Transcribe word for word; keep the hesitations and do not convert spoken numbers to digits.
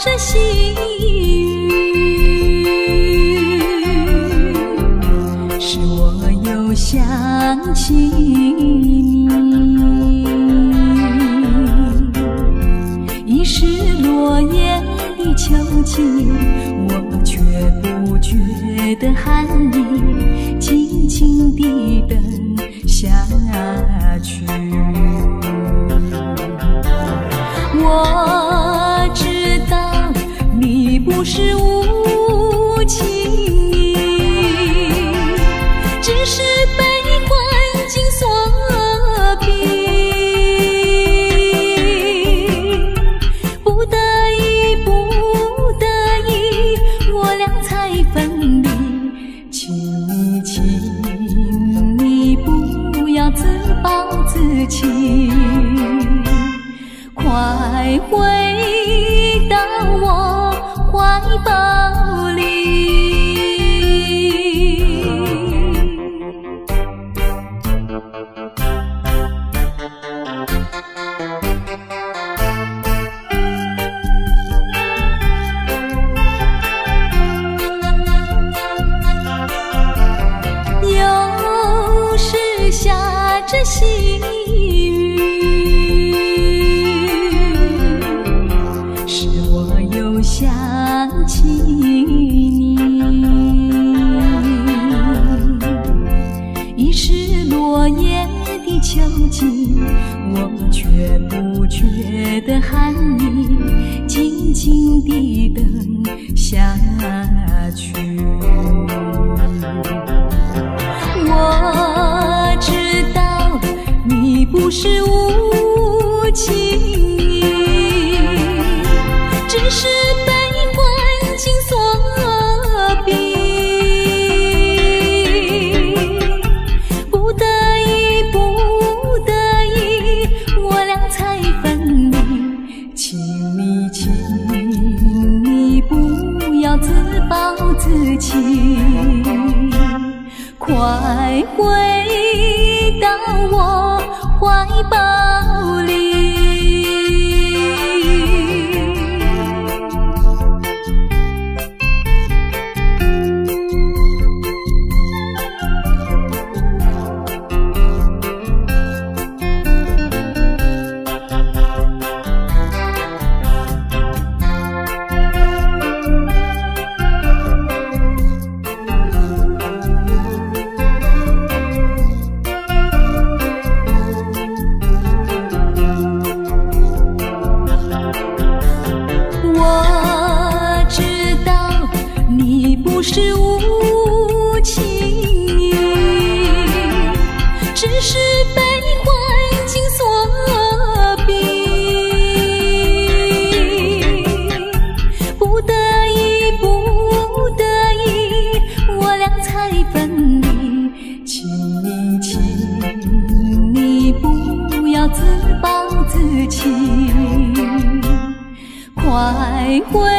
着细雨，使我又想起你。已是落叶的秋季，我却不觉得寒意，静静地等下去。我知道你不是无情，只是被环境所逼，不得已，不得已，我俩才分离。请你，请你不要自暴自弃，快回到我怀抱里。又是下着细雨，使我又想起你。已是落叶的秋季，我却不觉得寒意，静静地等下去。我知道你不是无情，只是被环境所逼，不得已，不得已，我俩才分离。请你，请你不要自暴自弃，快回到我怀抱里。不是无情，只是被环境所逼，不得已，不得已，我俩才分离。请你，请你不要自暴自弃，快回